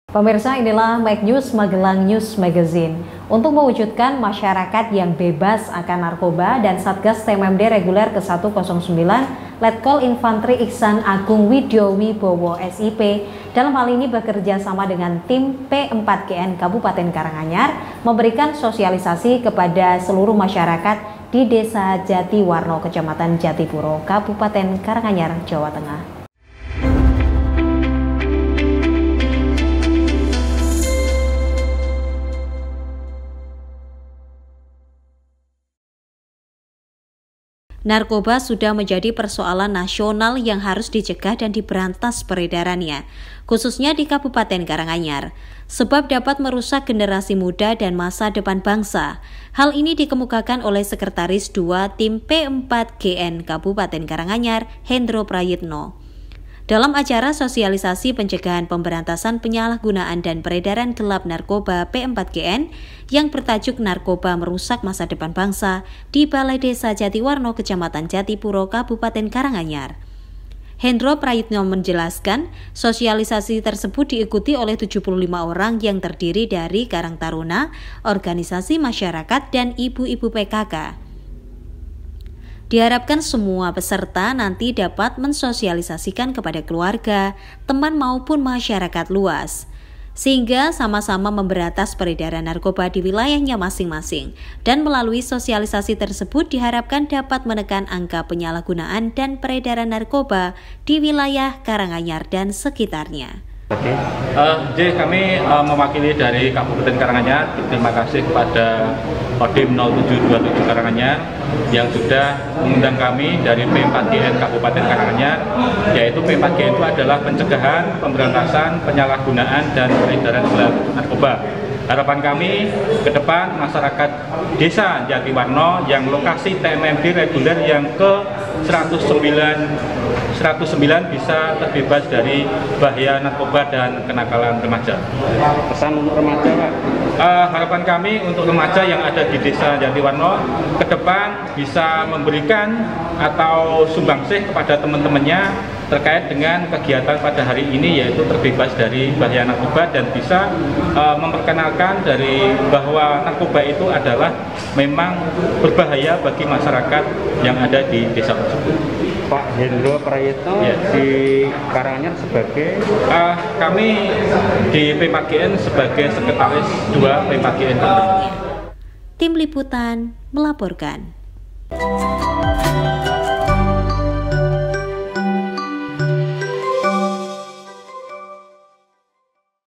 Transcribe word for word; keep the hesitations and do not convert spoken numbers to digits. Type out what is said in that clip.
Pemirsa, inilah Make News Magelang News Magazine. Untuk mewujudkan masyarakat yang bebas akan narkoba dan Satgas T M M D reguler ke seratus sembilan, Letkol Infantri Iksan Agung Widyo Wibowo S I P dalam hal ini bekerja sama dengan tim P empat G N Kabupaten Karanganyar memberikan sosialisasi kepada seluruh masyarakat di Desa Jatiwarno, Kecamatan Jatipuro, Kabupaten Karanganyar, Jawa Tengah. Narkoba sudah menjadi persoalan nasional yang harus dicegah dan diberantas peredarannya, khususnya di Kabupaten Karanganyar, sebab dapat merusak generasi muda dan masa depan bangsa. Hal ini dikemukakan oleh Sekretaris dua Tim P empat G N Kabupaten Karanganyar, Hendro Prayitno, dalam acara sosialisasi pencegahan pemberantasan penyalahgunaan dan peredaran gelap narkoba P empat G N yang bertajuk Narkoba Merusak Masa Depan Bangsa di Balai Desa Jatiwarno, Kecamatan Jatipuro, Kabupaten Karanganyar. Hendro Prayitno menjelaskan, sosialisasi tersebut diikuti oleh tujuh puluh lima orang yang terdiri dari Karang Taruna, organisasi masyarakat, dan ibu-ibu P K K. Diharapkan semua peserta nanti dapat mensosialisasikan kepada keluarga, teman maupun masyarakat luas, sehingga sama-sama memberantas peredaran narkoba di wilayahnya masing-masing. Dan melalui sosialisasi tersebut diharapkan dapat menekan angka penyalahgunaan dan peredaran narkoba di wilayah Karanganyar dan sekitarnya. Oke, uh, jadi kami uh, mewakili dari Kabupaten Karanganyar. Terima kasih kepada Kodim nol tujuh dua tujuh Karanganyar yang sudah mengundang kami dari P empat G N Kabupaten Karanganyar, yaitu P empat G N itu adalah pencegahan, pemberantasan, penyalahgunaan, dan peredaran gelap narkoba. Harapan kami ke depan masyarakat Desa Jatiwarno yang lokasi T M M D reguler yang ke seratus sembilan bisa terbebas dari bahaya narkoba dan kenakalan remaja. Pesan untuk remaja, Pak? Uh, harapan kami untuk remaja yang ada di Desa Jatiwarno ke depan bisa memberikan atau sumbangsih kepada teman-temannya terkait dengan kegiatan pada hari ini, yaitu terbebas dari bahaya narkoba, dan bisa uh, memperkenalkan dari bahwa narkoba itu adalah memang berbahaya bagi masyarakat yang ada di desa tersebut. Pak Hendro Prayitno, ya, di Karanganyar sebagai uh, kami di P empat G N sebagai Sekretaris dua P empat G N. Tim Liputan melaporkan.